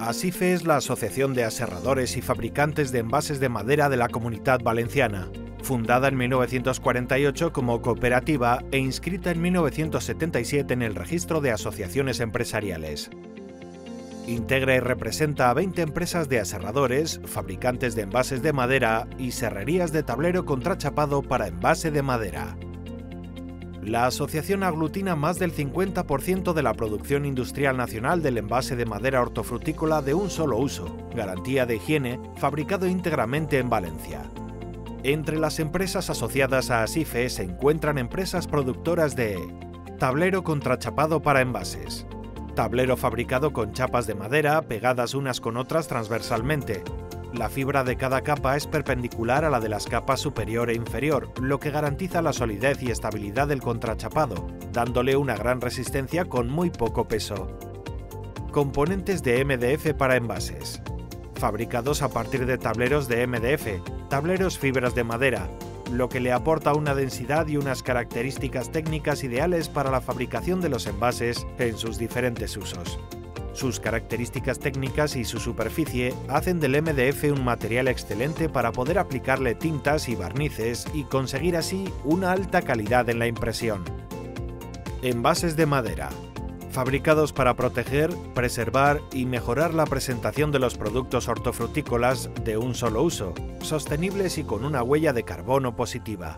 ASIFE es la Asociación de Aserradores y Fabricantes de Envases de Madera de la Comunitat Valenciana, fundada en 1948 como cooperativa e inscrita en 1977 en el Registro de Asociaciones Empresariales. Integra y representa a 20 empresas de aserradores, fabricantes de envases de madera y serrerías de tablero contrachapado para envase de madera. La asociación aglutina más del 50% de la producción industrial nacional del envase de madera hortofrutícola de un solo uso, garantía de higiene, fabricado íntegramente en Valencia. Entre las empresas asociadas a ASIFE se encuentran empresas productoras de tablero contrachapado para envases, tablero fabricado con chapas de madera pegadas unas con otras transversalmente. La fibra de cada capa es perpendicular a la de las capas superior e inferior, lo que garantiza la solidez y estabilidad del contrachapado, dándole una gran resistencia con muy poco peso. Componentes de MDF para envases. Fabricados a partir de tableros de MDF, tableros fibras de madera, lo que le aporta una densidad y unas características técnicas ideales para la fabricación de los envases en sus diferentes usos. Sus características técnicas y su superficie hacen del MDF un material excelente para poder aplicarle tintas y barnices y conseguir así una alta calidad en la impresión. Envases de madera. Fabricados para proteger, preservar y mejorar la presentación de los productos hortofrutícolas de un solo uso, sostenibles y con una huella de carbono positiva.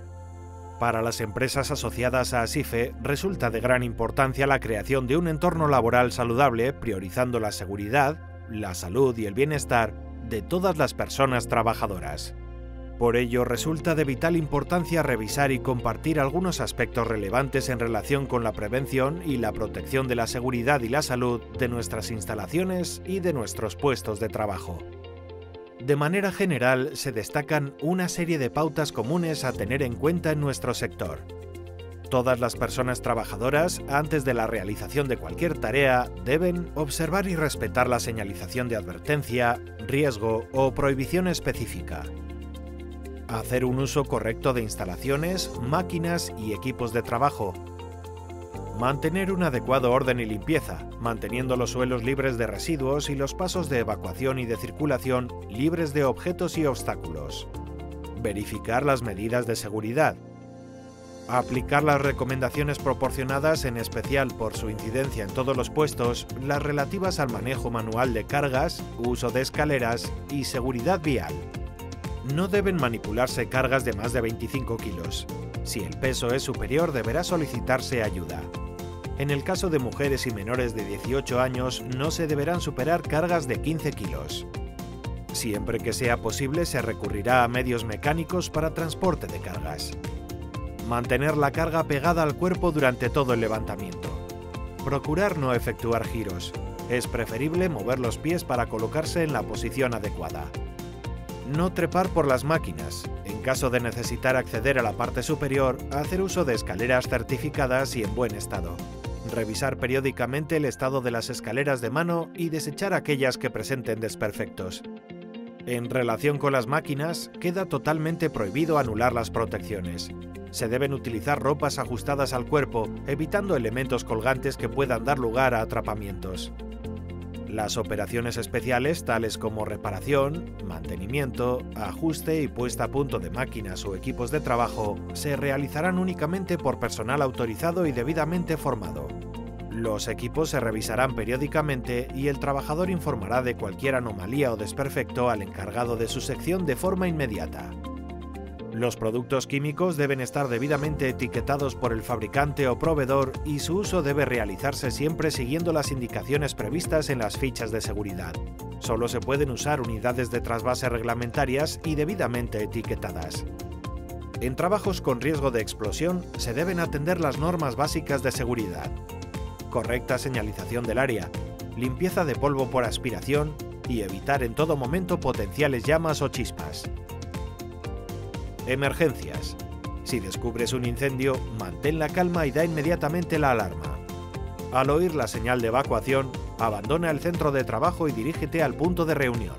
Para las empresas asociadas a ASIFE resulta de gran importancia la creación de un entorno laboral saludable, priorizando la seguridad, la salud y el bienestar de todas las personas trabajadoras. Por ello, resulta de vital importancia revisar y compartir algunos aspectos relevantes en relación con la prevención y la protección de la seguridad y la salud de nuestras instalaciones y de nuestros puestos de trabajo. De manera general, se destacan una serie de pautas comunes a tener en cuenta en nuestro sector. Todas las personas trabajadoras, antes de la realización de cualquier tarea, deben observar y respetar la señalización de advertencia, riesgo o prohibición específica. Hacer un uso correcto de instalaciones, máquinas y equipos de trabajo. Mantener un adecuado orden y limpieza, manteniendo los suelos libres de residuos y los pasos de evacuación y de circulación libres de objetos y obstáculos. Verificar las medidas de seguridad. Aplicar las recomendaciones proporcionadas, en especial por su incidencia en todos los puestos, las relativas al manejo manual de cargas, uso de escaleras y seguridad vial. No deben manipularse cargas de más de 25 kilos. Si el peso es superior, deberá solicitarse ayuda. En el caso de mujeres y menores de 18 años, no se deberán superar cargas de 15 kilos. Siempre que sea posible, se recurrirá a medios mecánicos para transporte de cargas. Mantener la carga pegada al cuerpo durante todo el levantamiento. Procurar no efectuar giros. Es preferible mover los pies para colocarse en la posición adecuada. No trepar por las máquinas. En caso de necesitar acceder a la parte superior, hacer uso de escaleras certificadas y en buen estado. Revisar periódicamente el estado de las escaleras de mano y desechar aquellas que presenten desperfectos. En relación con las máquinas, queda totalmente prohibido anular las protecciones. Se deben utilizar ropas ajustadas al cuerpo, evitando elementos colgantes que puedan dar lugar a atrapamientos. Las operaciones especiales, tales como reparación, mantenimiento, ajuste y puesta a punto de máquinas o equipos de trabajo, se realizarán únicamente por personal autorizado y debidamente formado. Los equipos se revisarán periódicamente y el trabajador informará de cualquier anomalía o desperfecto al encargado de su sección de forma inmediata. Los productos químicos deben estar debidamente etiquetados por el fabricante o proveedor y su uso debe realizarse siempre siguiendo las indicaciones previstas en las fichas de seguridad. Solo se pueden usar unidades de trasvase reglamentarias y debidamente etiquetadas. En trabajos con riesgo de explosión se deben atender las normas básicas de seguridad. Correcta señalización del área, limpieza de polvo por aspiración y evitar en todo momento potenciales llamas o chispas. Emergencias. Si descubres un incendio, mantén la calma y da inmediatamente la alarma. Al oír la señal de evacuación, abandona el centro de trabajo y dirígete al punto de reunión.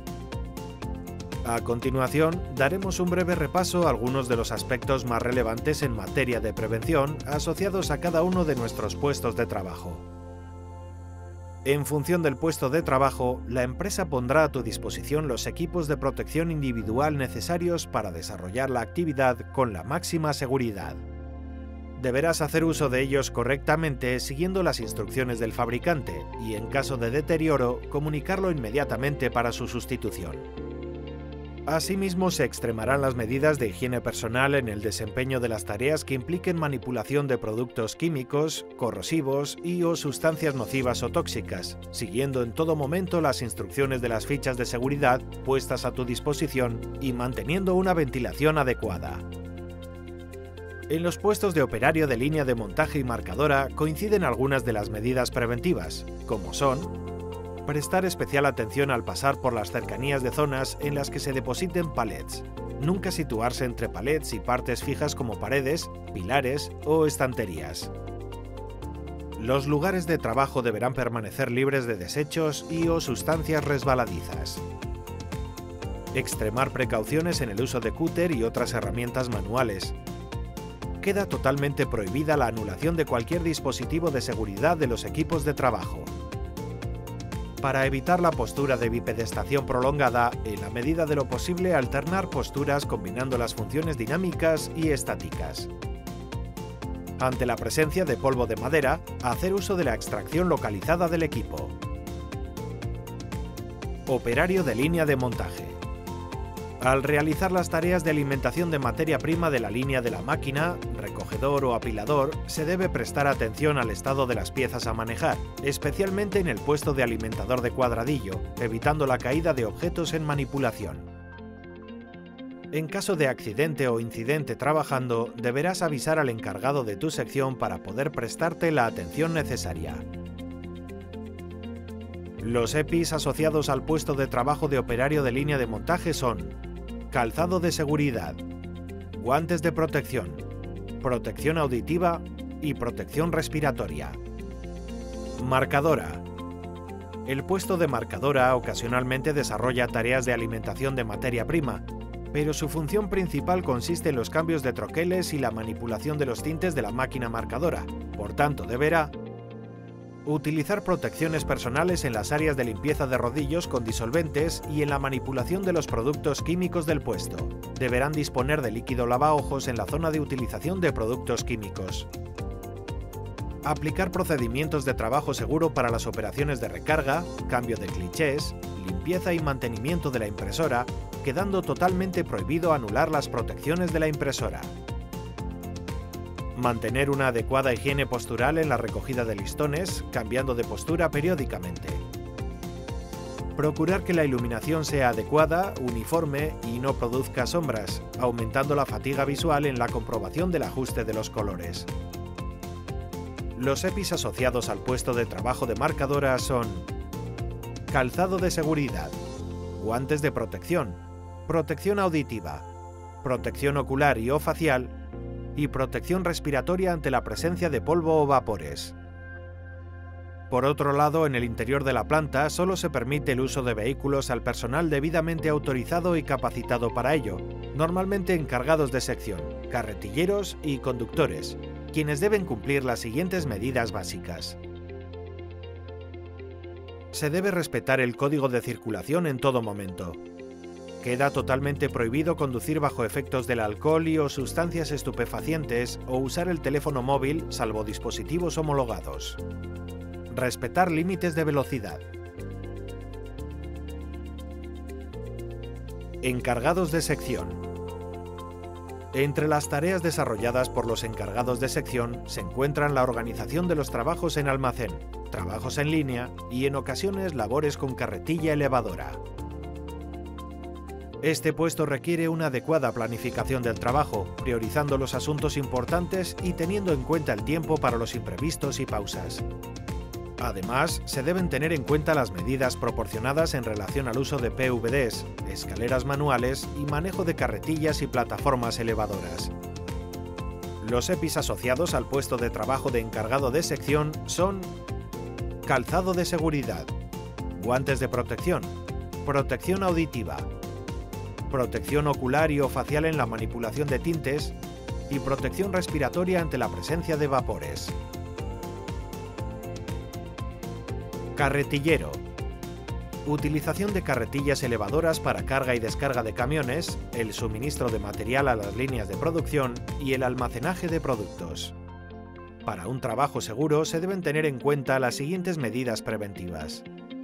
A continuación, daremos un breve repaso a algunos de los aspectos más relevantes en materia de prevención asociados a cada uno de nuestros puestos de trabajo. En función del puesto de trabajo, la empresa pondrá a tu disposición los equipos de protección individual necesarios para desarrollar la actividad con la máxima seguridad. Deberás hacer uso de ellos correctamente siguiendo las instrucciones del fabricante y, en caso de deterioro, comunicarlo inmediatamente para su sustitución. Asimismo, se extremarán las medidas de higiene personal en el desempeño de las tareas que impliquen manipulación de productos químicos, corrosivos y/o sustancias nocivas o tóxicas, siguiendo en todo momento las instrucciones de las fichas de seguridad puestas a tu disposición y manteniendo una ventilación adecuada. En los puestos de operario de línea de montaje y marcadora coinciden algunas de las medidas preventivas, como son: prestar especial atención al pasar por las cercanías de zonas en las que se depositen palets. Nunca situarse entre palets y partes fijas como paredes, pilares o estanterías. Los lugares de trabajo deberán permanecer libres de desechos y/o sustancias resbaladizas. Extremar precauciones en el uso de cúter y otras herramientas manuales. Queda totalmente prohibida la anulación de cualquier dispositivo de seguridad de los equipos de trabajo. Para evitar la postura de bipedestación prolongada, en la medida de lo posible alternar posturas combinando las funciones dinámicas y estáticas. Ante la presencia de polvo de madera, hacer uso de la extracción localizada del equipo. Operario de línea de montaje. Al realizar las tareas de alimentación de materia prima de la línea de la máquina, recogedor o apilador, se debe prestar atención al estado de las piezas a manejar, especialmente en el puesto de alimentador de cuadradillo, evitando la caída de objetos en manipulación. En caso de accidente o incidente trabajando, deberás avisar al encargado de tu sección para poder prestarte la atención necesaria. Los EPIs asociados al puesto de trabajo de operario de línea de montaje son: calzado de seguridad, guantes de protección, protección auditiva y protección respiratoria. Marcadora. El puesto de marcadora ocasionalmente desarrolla tareas de alimentación de materia prima, pero su función principal consiste en los cambios de troqueles y la manipulación de los tintes de la máquina marcadora. Por tanto, deberá utilizar protecciones personales en las áreas de limpieza de rodillos con disolventes y en la manipulación de los productos químicos del puesto. Deberán disponer de líquido lavaojos en la zona de utilización de productos químicos. Aplicar procedimientos de trabajo seguro para las operaciones de recarga, cambio de clichés, limpieza y mantenimiento de la impresora, quedando totalmente prohibido anular las protecciones de la impresora. Mantener una adecuada higiene postural en la recogida de listones, cambiando de postura periódicamente. Procurar que la iluminación sea adecuada, uniforme y no produzca sombras, aumentando la fatiga visual en la comprobación del ajuste de los colores. Los EPIs asociados al puesto de trabajo de marcadora son: calzado de seguridad, guantes de protección, protección auditiva, protección ocular y o facial, y protección respiratoria ante la presencia de polvo o vapores. Por otro lado, en el interior de la planta solo se permite el uso de vehículos al personal debidamente autorizado y capacitado para ello, normalmente encargados de sección, carretilleros y conductores, quienes deben cumplir las siguientes medidas básicas. Se debe respetar el código de circulación en todo momento. Queda totalmente prohibido conducir bajo efectos del alcohol y o sustancias estupefacientes o usar el teléfono móvil salvo dispositivos homologados. Respetar límites de velocidad. Encargados de sección. Entre las tareas desarrolladas por los encargados de sección se encuentran la organización de los trabajos en almacén, trabajos en línea y en ocasiones labores con carretilla elevadora. Este puesto requiere una adecuada planificación del trabajo, priorizando los asuntos importantes y teniendo en cuenta el tiempo para los imprevistos y pausas. Además, se deben tener en cuenta las medidas proporcionadas en relación al uso de PVDs, escaleras manuales y manejo de carretillas y plataformas elevadoras. Los EPIs asociados al puesto de trabajo de encargado de sección son: calzado de seguridad, guantes de protección, protección auditiva, protección ocular y o facial en la manipulación de tintes y protección respiratoria ante la presencia de vapores. Carretillero. Utilización de carretillas elevadoras para carga y descarga de camiones, el suministro de material a las líneas de producción y el almacenaje de productos. Para un trabajo seguro se deben tener en cuenta las siguientes medidas preventivas.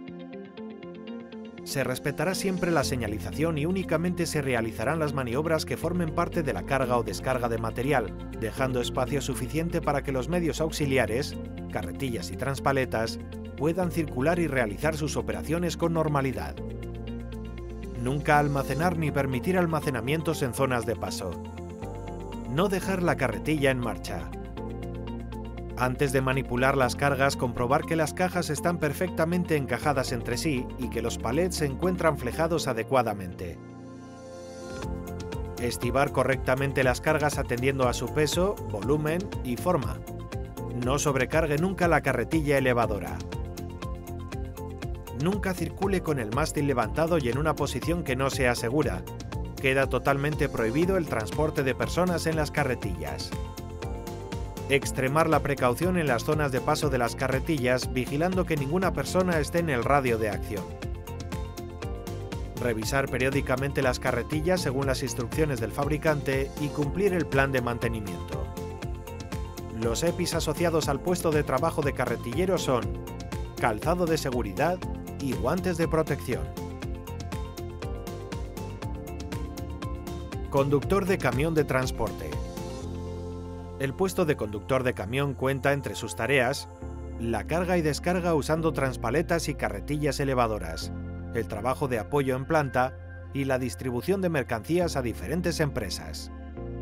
Se respetará siempre la señalización y únicamente se realizarán las maniobras que formen parte de la carga o descarga de material, dejando espacio suficiente para que los medios auxiliares, carretillas y transpaletas, puedan circular y realizar sus operaciones con normalidad. Nunca almacenar ni permitir almacenamientos en zonas de paso. No dejar la carretilla en marcha. Antes de manipular las cargas, comprobar que las cajas están perfectamente encajadas entre sí y que los palets se encuentran flejados adecuadamente. Estibar correctamente las cargas atendiendo a su peso, volumen y forma. No sobrecargue nunca la carretilla elevadora. Nunca circule con el mástil levantado y en una posición que no sea segura. Queda totalmente prohibido el transporte de personas en las carretillas. Extremar la precaución en las zonas de paso de las carretillas, vigilando que ninguna persona esté en el radio de acción. Revisar periódicamente las carretillas según las instrucciones del fabricante y cumplir el plan de mantenimiento. Los EPIs asociados al puesto de trabajo de carretillero son calzado de seguridad y guantes de protección. Conductor de camión de transporte. El puesto de conductor de camión cuenta entre sus tareas la carga y descarga usando transpaletas y carretillas elevadoras, el trabajo de apoyo en planta y la distribución de mercancías a diferentes empresas.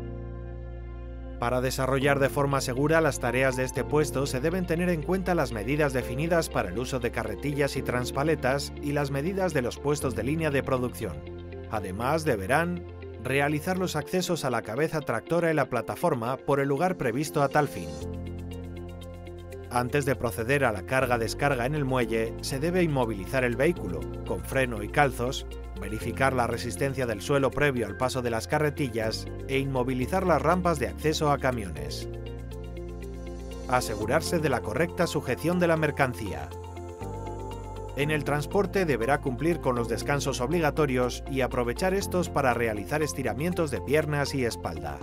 Para desarrollar de forma segura las tareas de este puesto se deben tener en cuenta las medidas definidas para el uso de carretillas y transpaletas y las medidas de los puestos de línea de producción. Además, deberán realizar los accesos a la cabeza tractora y la plataforma por el lugar previsto a tal fin. Antes de proceder a la carga-descarga en el muelle, se debe inmovilizar el vehículo, con freno y calzos, verificar la resistencia del suelo previo al paso de las carretillas e inmovilizar las rampas de acceso a camiones. Asegurarse de la correcta sujeción de la mercancía. En el transporte deberá cumplir con los descansos obligatorios y aprovechar estos para realizar estiramientos de piernas y espalda.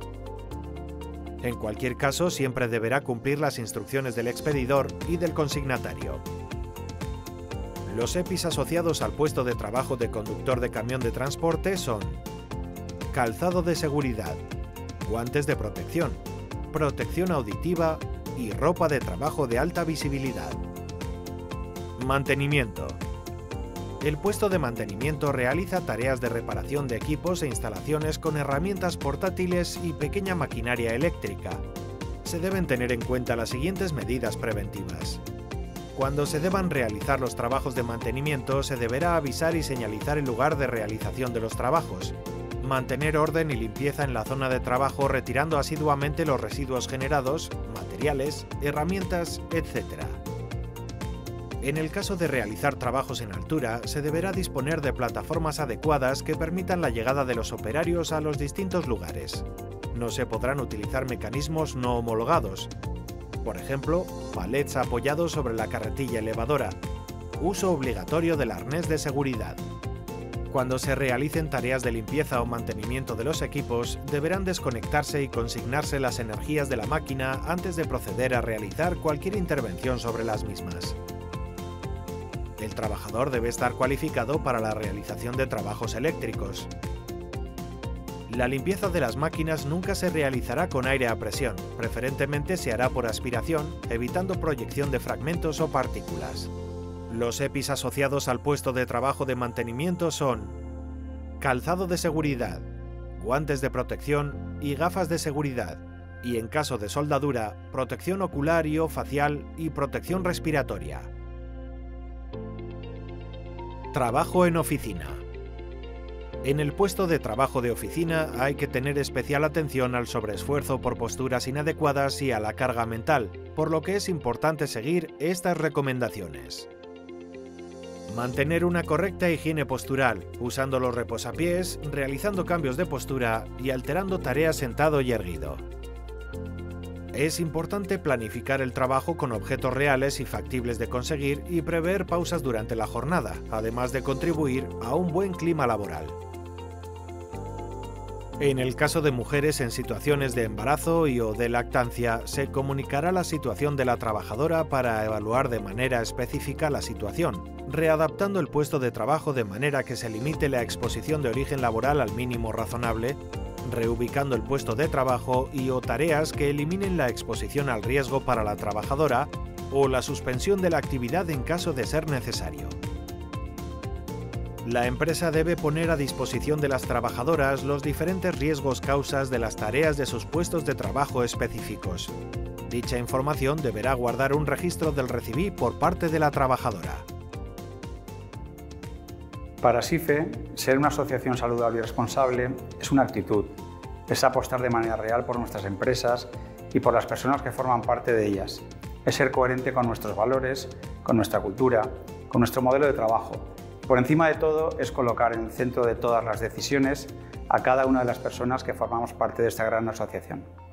En cualquier caso, siempre deberá cumplir las instrucciones del expedidor y del consignatario. Los EPIs asociados al puesto de trabajo de conductor de camión de transporte son calzado de seguridad, guantes de protección, protección auditiva y ropa de trabajo de alta visibilidad. Mantenimiento. El puesto de mantenimiento realiza tareas de reparación de equipos e instalaciones con herramientas portátiles y pequeña maquinaria eléctrica. Se deben tener en cuenta las siguientes medidas preventivas. Cuando se deban realizar los trabajos de mantenimiento, se deberá avisar y señalizar el lugar de realización de los trabajos. Mantener orden y limpieza en la zona de trabajo retirando asiduamente los residuos generados, materiales, herramientas, etc. En el caso de realizar trabajos en altura, se deberá disponer de plataformas adecuadas que permitan la llegada de los operarios a los distintos lugares. No se podrán utilizar mecanismos no homologados. Por ejemplo, palets apoyados sobre la carretilla elevadora. Uso obligatorio del arnés de seguridad. Cuando se realicen tareas de limpieza o mantenimiento de los equipos, deberán desconectarse y consignarse las energías de la máquina antes de proceder a realizar cualquier intervención sobre las mismas. El trabajador debe estar cualificado para la realización de trabajos eléctricos. La limpieza de las máquinas nunca se realizará con aire a presión, preferentemente se hará por aspiración, evitando proyección de fragmentos o partículas. Los EPIs asociados al puesto de trabajo de mantenimiento son calzado de seguridad, guantes de protección y gafas de seguridad, y en caso de soldadura, protección ocular y o facial y protección respiratoria. Trabajo en oficina. En el puesto de trabajo de oficina hay que tener especial atención al sobreesfuerzo por posturas inadecuadas y a la carga mental, por lo que es importante seguir estas recomendaciones. Mantener una correcta higiene postural, usando los reposapiés, realizando cambios de postura y alterando tareas sentado y erguido. Es importante planificar el trabajo con objetos reales y factibles de conseguir y prever pausas durante la jornada, además de contribuir a un buen clima laboral. En el caso de mujeres en situaciones de embarazo o de lactancia, se comunicará la situación de la trabajadora para evaluar de manera específica la situación, readaptando el puesto de trabajo de manera que se limite la exposición de origen laboral al mínimo razonable, reubicando el puesto de trabajo o tareas que eliminen la exposición al riesgo para la trabajadora o la suspensión de la actividad en caso de ser necesario. La empresa debe poner a disposición de las trabajadoras los diferentes riesgos causas de las tareas de sus puestos de trabajo específicos. Dicha información deberá guardar un registro del recibí por parte de la trabajadora. Para SIFE, ser una asociación saludable y responsable es una actitud, es apostar de manera real por nuestras empresas y por las personas que forman parte de ellas, es ser coherente con nuestros valores, con nuestra cultura, con nuestro modelo de trabajo. Por encima de todo, es colocar en el centro de todas las decisiones a cada una de las personas que formamos parte de esta gran asociación.